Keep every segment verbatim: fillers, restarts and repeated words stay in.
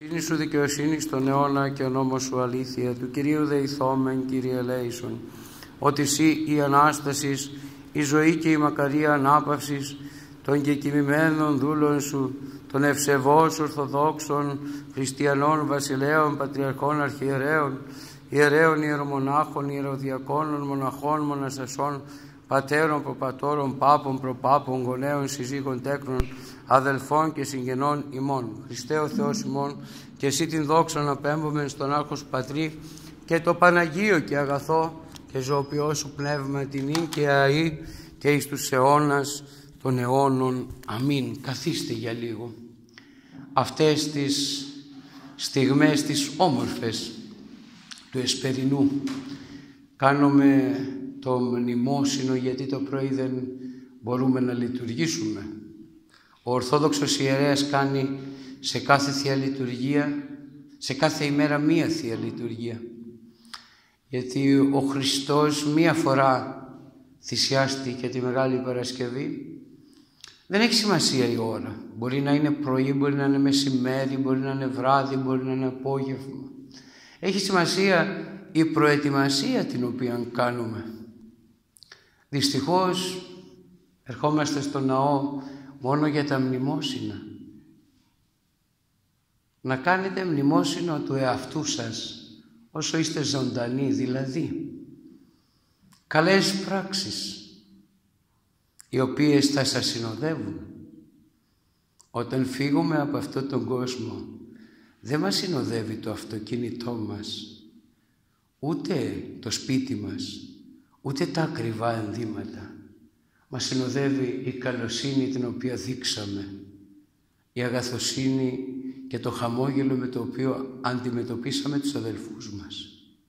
Δίνει σου δικαιοσύνη στον αιώνα και ο νόμος σου αλήθεια, του Κυρίου δεηθόμεν, Κύριε ελέησον, ότι εσύ η Ανάστασης, η ζωή και η μακαρία ανάπαυσης των κεκοιμημένων δούλων σου, των ευσεβώς Ορθοδόξων, Χριστιανών, Βασιλέων, Πατριαρχών, Αρχιερέων, Ιερέων, Ιερομονάχων, Ιεροδιακόνων, Μοναχών, Μοναστασών, Πατέρων, Προπατώρων, Πάπων, Προπάπων, Γονέων, Συζύγων, Τέκνων, Αδελφών και Συγγενών ημών. Χριστέ ο Θεός ημών, και εσύ την δόξα να πέμπομεν στον άρχος Πατρί και το Παναγίο και αγαθό και ζωοποιό σου πνεύμα την ίν και αΐ και εις τους αιώνας των αιώνων. Αμήν. Καθίστε για λίγο. Αυτές τις στιγμές τις όμορφες του Εσπερινού κάνουμε το μνημόσυνο, γιατί το πρωί δεν μπορούμε να λειτουργήσουμε. Ο Ορθόδοξος ιερέας κάνει σε κάθε Θεία Λειτουργία, σε κάθε ημέρα μία Θεία Λειτουργία. Γιατί ο Χριστός μία φορά θυσιάστηκε τη Μεγάλη Παρασκευή. Δεν έχει σημασία η ώρα. Μπορεί να είναι πρωί, μπορεί να είναι μεσημέρι, μπορεί να είναι βράδυ, μπορεί να είναι απόγευμα. Έχει σημασία η προετοιμασία την οποία κάνουμε. Δυστυχώς ερχόμαστε στο ναό μόνο για τα μνημόσυνα. Να κάνετε μνημόσυνο του εαυτού σας όσο είστε ζωντανοί, δηλαδή καλές πράξεις οι οποίες θα σας συνοδεύουν. Όταν φύγουμε από αυτόν τον κόσμο δεν μας συνοδεύει το αυτοκίνητό μας, ούτε το σπίτι μας, ούτε τα ακριβά ενδύματα. Μας συνοδεύει η καλοσύνη την οποία δείξαμε, η αγαθοσύνη και το χαμόγελο με το οποίο αντιμετωπίσαμε τους αδελφούς μας.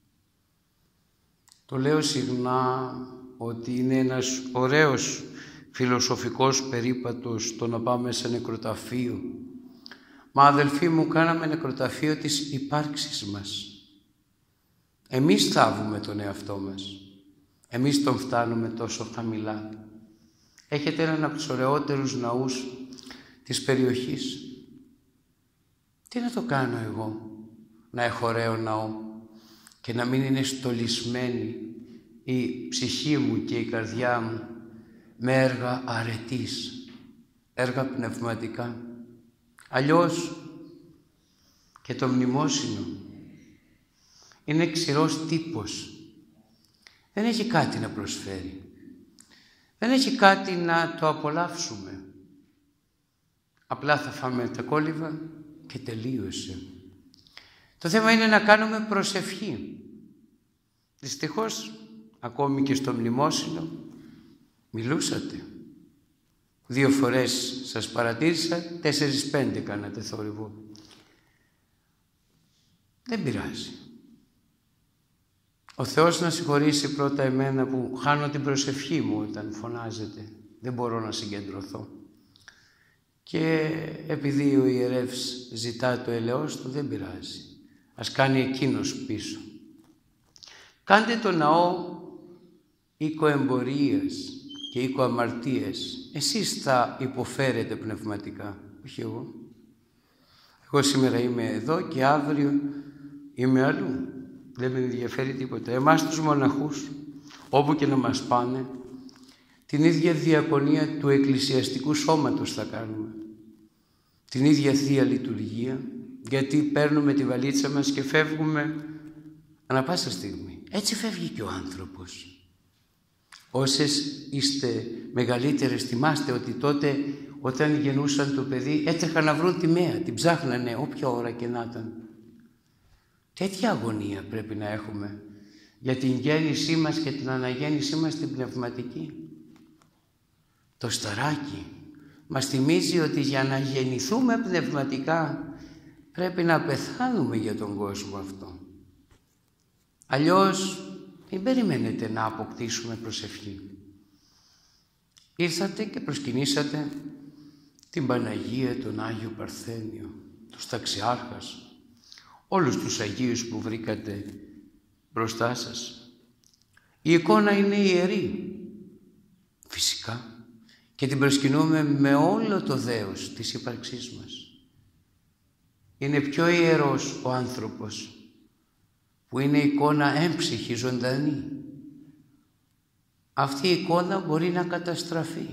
Το λέω συχνά ότι είναι ένας ωραίος φιλοσοφικός περίπατος το να πάμε σε νεκροταφείο. Μα αδελφοί μου, κάναμε νεκροταφείο της υπάρξης μας. Εμείς θάβουμε τον εαυτό μας. Εμείς τον φτάνουμε τόσο χαμηλά. Έχετε έναν από τους ωραιότερους ναούς της περιοχής. Τι να το κάνω εγώ, να έχω ωραίο ναό και να μην είναι στολισμένη η ψυχή μου και η καρδιά μου με έργα αρετής, έργα πνευματικά. Αλλιώς και το μνημόσυνο είναι ξηρός τύπος. Δεν έχει κάτι να προσφέρει. Δεν έχει κάτι να το απολαύσουμε. Απλά θα φάμε τα κόλληβα και τελείωσε. Το θέμα είναι να κάνουμε προσευχή. Δυστυχώς, ακόμη και στο μνημόσυνο, μιλούσατε. Δύο φορές σας παρατήρησα, τέσσερις πέντε κάνατε θόρυβο. Δεν πειράζει. Ο Θεός να συγχωρήσει πρώτα εμένα που χάνω την προσευχή μου όταν φωνάζετε. Δεν μπορώ να συγκεντρωθώ. Και επειδή ο ιερεύς ζητά το ελαιός του, δεν πειράζει. Ας κάνει εκείνος πίσω. Κάντε το ναό οίκο εμπορίας και οίκο αμαρτίας. Εσείς θα υποφέρετε πνευματικά, όχι εγώ. Εγώ σήμερα είμαι εδώ και αύριο είμαι αλλού. Δεν με ενδιαφέρει τίποτα. Εμάς τους μοναχούς, όπου και να μας πάνε, την ίδια διακονία του εκκλησιαστικού σώματος θα κάνουμε. Την ίδια Θεία Λειτουργία, γιατί παίρνουμε τη βαλίτσα μας και φεύγουμε ανά πάσα στιγμή. Έτσι φεύγει και ο άνθρωπος. Όσες είστε μεγαλύτερες, θυμάστε ότι τότε όταν γεννούσαν το παιδί έτρεχαν να βρουν τη μέα, την ψάχνανε όποια ώρα και να ήταν. Τέτοια αγωνία πρέπει να έχουμε για την γέννησή μας και την αναγέννησή μας την πνευματική. Το σταράκι μας θυμίζει ότι για να γεννηθούμε πνευματικά πρέπει να πεθάνουμε για τον κόσμο αυτό. Αλλιώς μην περιμένετε να αποκτήσουμε προσευχή. Ήρθατε και προσκυνήσατε την Παναγία, τον Άγιο Παρθένιο, τους Ταξιάρχας, όλους τους Αγίους που βρήκατε μπροστά σας. Η εικόνα είναι ιερή, φυσικά, και την προσκυνούμε με όλο το δέος της ύπαρξής μας. είναι πιο ιερός ο άνθρωπος, που είναι εικόνα έμψυχη, ζωντανή. Αυτή η εικόνα μπορεί να καταστραφεί,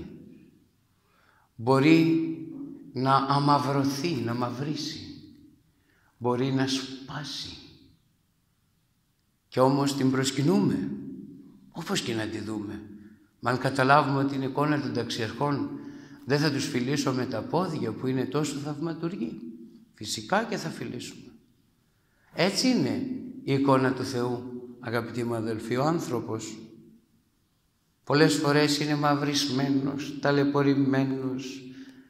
μπορεί να αμαυρωθεί, να μαυρίσει, μπορεί να σπάσει. Και όμως την προσκυνούμε, όπως και να τη δούμε. Μα αν καταλάβουμε ότι είναι εικόνα των ταξιαρχών, δεν θα τους φιλήσω με τα πόδια που είναι τόσο θαυματουργοί. Φυσικά και θα φιλήσουμε. Έτσι είναι η εικόνα του Θεού, αγαπητοί μου αδελφοί. Ο άνθρωπος πολλές φορές είναι μαυρισμένος, ταλαιπωρημένος,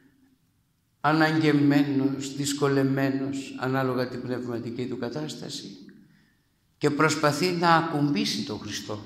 αναγκεμένος, δυσκολεμένος, ανάλογα την πνευματική του κατάσταση, και προσπαθεί να ακουμπήσει τον Χριστό.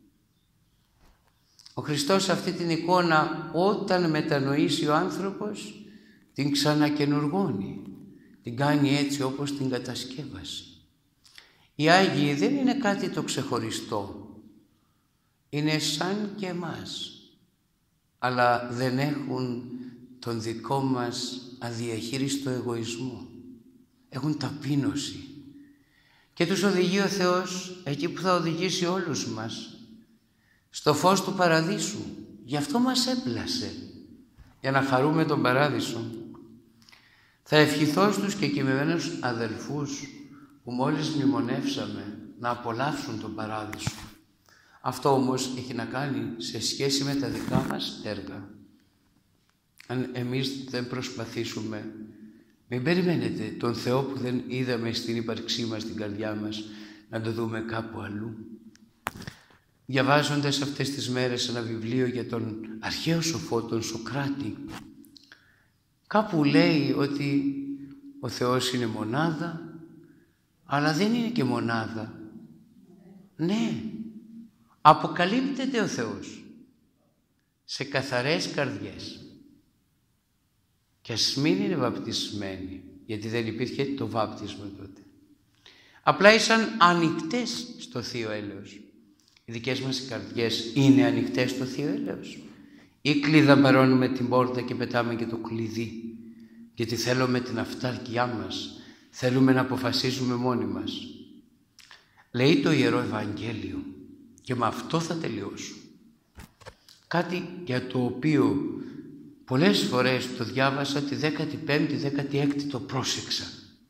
Ο Χριστός αυτή την εικόνα, όταν μετανοήσει ο άνθρωπος, την ξανακαινουργώνει, την κάνει έτσι όπως την κατασκεύασε. Οι Άγιοι δεν είναι κάτι το ξεχωριστό, είναι σαν και εμάς, αλλά δεν έχουν τον δικό μας αδιαχείριστο εγωισμό. Έχουν ταπείνωση και τους οδηγεί ο Θεός εκεί που θα οδηγήσει όλους μας, στο φως του παραδείσου. Γι' αυτό μας έπλασε, για να χαρούμε τον παράδεισο. Θα ευχηθώ στους κεκοιμημένους αδελφούς που μόλις μνημονεύσαμε να απολαύσουν τον παράδεισο. Αυτό όμως έχει να κάνει σε σχέση με τα δικά μας έργα. Αν εμείς δεν προσπαθήσουμε, μην περιμένετε τον Θεό που δεν είδαμε στην ύπαρξή μας, στην καρδιά μας, να το δούμε κάπου αλλού. Διαβάζοντας αυτές τις μέρες ένα βιβλίο για τον αρχαίο σοφό, τον Σωκράτη, κάπου λέει ότι ο Θεός είναι μονάδα, αλλά δεν είναι και μονάδα. Ναι, αποκαλύπτεται ο Θεός σε καθαρές καρδιές. Και ας μην είναι βαπτισμένοι, γιατί δεν υπήρχε το βάπτισμα τότε. Απλά ήσαν ανοιχτές στο Θείο Έλεος. Οι δικές μας καρδιές είναι ανοιχτές στο Θείο Έλεος, ή κλειδαμπαρώνουμε την πόρτα και πετάμε και το κλειδί, γιατί θέλουμε την αυτάρκειά μας, θέλουμε να αποφασίζουμε μόνοι μας. Λέει το Ιερό Ευαγγέλιο, και με αυτό θα τελειώσω, κάτι για το οποίο πολλές φορές το διάβασα, τη δέκατη πέμπτη, δέκατη έκτη το πρόσεξα.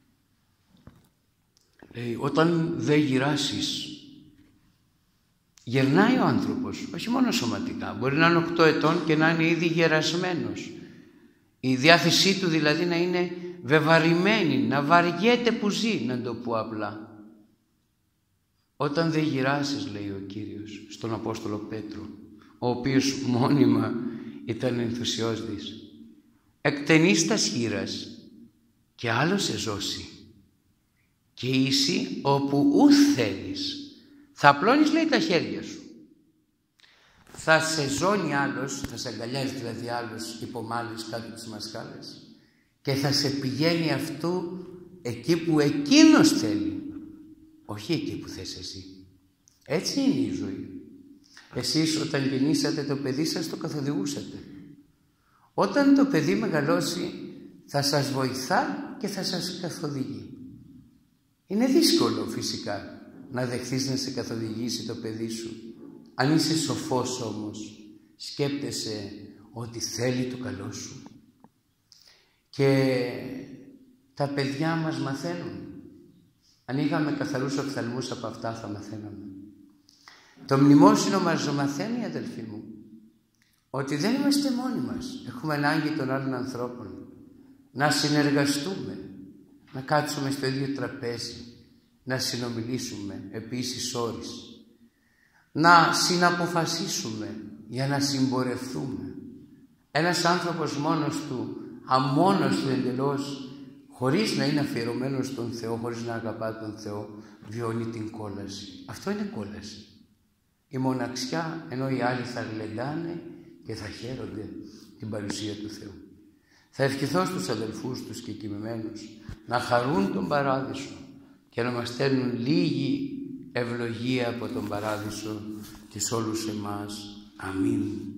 Λέει, όταν δεν γυράσεις, γερνάει ο άνθρωπος, όχι μόνο σωματικά, μπορεί να είναι οκτώ ετών και να είναι ήδη γερασμένος. Η διάθεσή του δηλαδή να είναι βεβαρημένη, να βαριέται που ζει, να το πω απλά. Όταν δεν γυράσεις, λέει ο Κύριος στον Απόστολο Πέτρο, ο οποίος μόνιμα ήταν ενθουσιώδης, εκτενείς τα σχήρας και άλλο σε ζώσει, και είσαι όπου ου θέλεις. Θα απλώνεις, λέει, τα χέρια σου. Θα σε ζώνει άλλος, θα σε αγκαλιάζει δηλαδή άλλος υπομάλης κάτω τις μασκάλες, και θα σε πηγαίνει αυτού εκεί που εκείνος θέλει, όχι εκεί που θες εσύ. Έτσι είναι η ζωή. Εσείς όταν γεννήσατε το παιδί σας, το καθοδηγούσατε. Όταν το παιδί μεγαλώσει, θα σας βοηθά και θα σας καθοδηγεί. Είναι δύσκολο φυσικά να δεχθείς να σε καθοδηγήσει το παιδί σου. Αν είσαι σοφός όμως, σκέπτεσαι ότι θέλει το καλό σου. Και τα παιδιά μας μαθαίνουν. Αν είχαμε καθαρούς οφθαλμούς, από αυτά θα μαθαίναμε. Το μνημόσυνο μας μαθαίνει, αδελφοί μου, ότι δεν είμαστε μόνοι μας. Έχουμε ανάγκη των άλλων ανθρώπων. Να συνεργαστούμε, να κάτσουμε στο ίδιο τραπέζι, να συνομιλήσουμε επίσης όρις, να συναποφασίσουμε για να συμπορευτούμε. Ένας άνθρωπος μόνος του, αμόνος του εντελώς, χωρίς να είναι αφιερωμένος στον Θεό, χωρίς να αγαπά τον Θεό, βιώνει την κόλαση. Αυτό είναι κόλαση. Η μοναξιά, ενώ οι άλλοι θα γλεντάνε και θα χαίρονται την παρουσία του Θεού. Θα ευχηθώ στους αδελφούς τους και κεκοιμημένους να χαρούν τον παράδεισο και να μας στέλνουν λίγη ευλογία από τον παράδεισο και σε όλους εμάς. Αμήν.